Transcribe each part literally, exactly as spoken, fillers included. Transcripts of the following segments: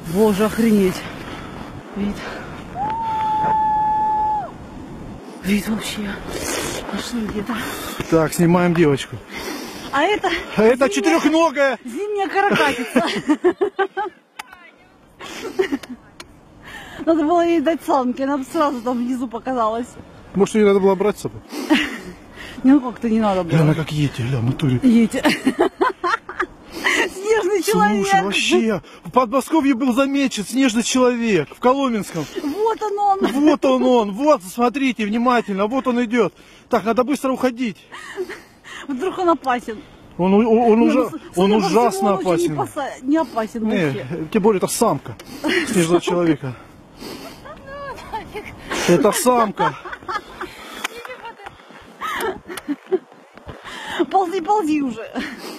Боже, охренеть. Вид. Вид вообще. Пошли где-то. Так, снимаем девочку. А это... А это зимняя, четырехногая. Зимняя каракатица. Надо было ей дать самки, она бы сразу там внизу показалась. Может, ее надо было брать с собой? Ну, как-то не надо было. Она как едете, ля, в натуре. Едете. Снежный человек. Слушай, вообще, в Подмосковье был замечен снежный человек, в Коломенском. Вот он он. Вот он он, вот, смотрите внимательно, вот он идет. Так, надо быстро уходить. Вдруг он опасен. Он, он, он, Не, уже, ну, он судя по всему, ужасно он очень опасен. Не, поса... не опасен Не, вообще. тем более это самка снежного человека. Это самка. Ползи, ползи уже.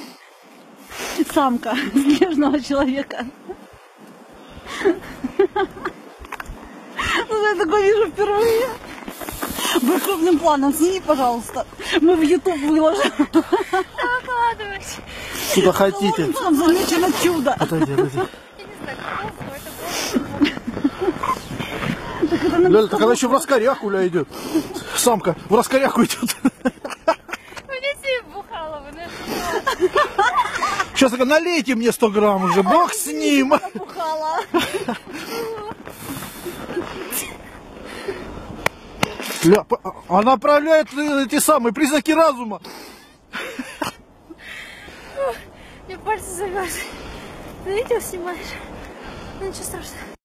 Самка снежного человека. Ну, я такое вижу впервые. Вы крупным планом сними, пожалуйста. Мы в YouTube выложим. Выкладывать. Куда хотите. Там замечено чудо. Отойди, отойди. Я не знаю, как это было. Ляля, так она еще в раскоряку, ля, идет. Самка в раскоряку идет. Мне себе бухала, вы Сейчас такая, налейте мне сто грамм уже, бог с ним. Напухала. Ля, она проявляет эти самые признаки разума. Мне пальцы завязаны. Ты видео снимаешь? Ну ничего страшного.